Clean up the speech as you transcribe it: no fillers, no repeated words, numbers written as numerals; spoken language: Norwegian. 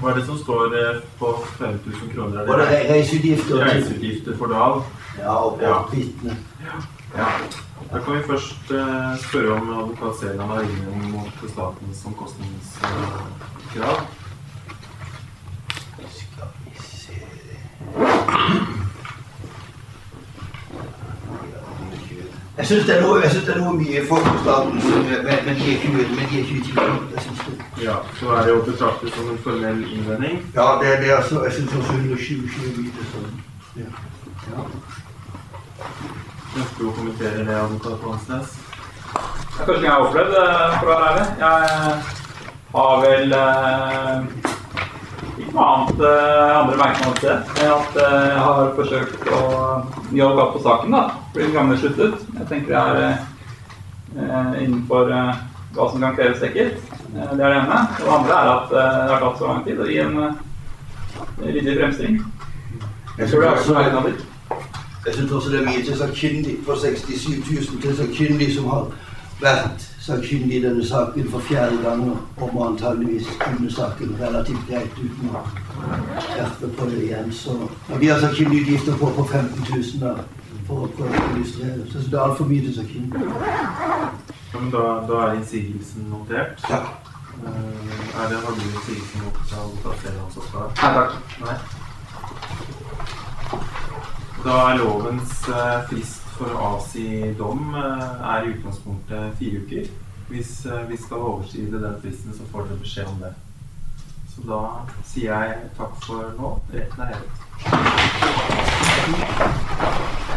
Hva er det som står på 5000 kroner? Og det er reiseutgifter. Reiseutgifter for Dahl? Ja, og vittne. Ja. Da kan vi først spørre om advokat Seland har inne mot statens omkostningskrav. Skal vi se... Jeg synes det er noe mye for staten, men de er 2010, jeg synes det. Ja, så er det å betrakte som en formell innvending? Ja, det er altså, jeg synes også 120 lite sånn. Ja. Ønsker du å kommentere det, advokat Hansnes? Det er første gang jeg har opplevd, for å være ærlig. Jeg har vel ikke noe annet andre merknader til det, at jeg har forsøkt å gi advokat på saken da, fordi den gamle sluttet. Jeg tenker det er innenfor hva som kan kreves dekket. Det er det ene. Og det andre er at det har tatt så lang tid å gi en ryddig fremstilling. Jeg tror det er så merknader. Jeg synes også det er mye til sakkyndig, for 67 000 til sakkyndig som har vært sakkyndig i denne saken for 4. ganger, og må antageligvis kunne saken relativt greit uten å skjerpe på det igjen. Så, og de har sakkyndige utgifter på 15 000 da, for å prøve å illustrere. Så det er alt for mye til sakkyndig. Ja, men da er innsigelsen notert? Ja. Har du innsigelsen mot advokat Seland også? Nei, takk. Nei. Da er lovens frist for å avsi dom er i utgangspunktet 4 uker. Hvis vi skal overskride den fristen, så får dere beskjed om det. Så da sier jeg takk for nå. Retten er hevet.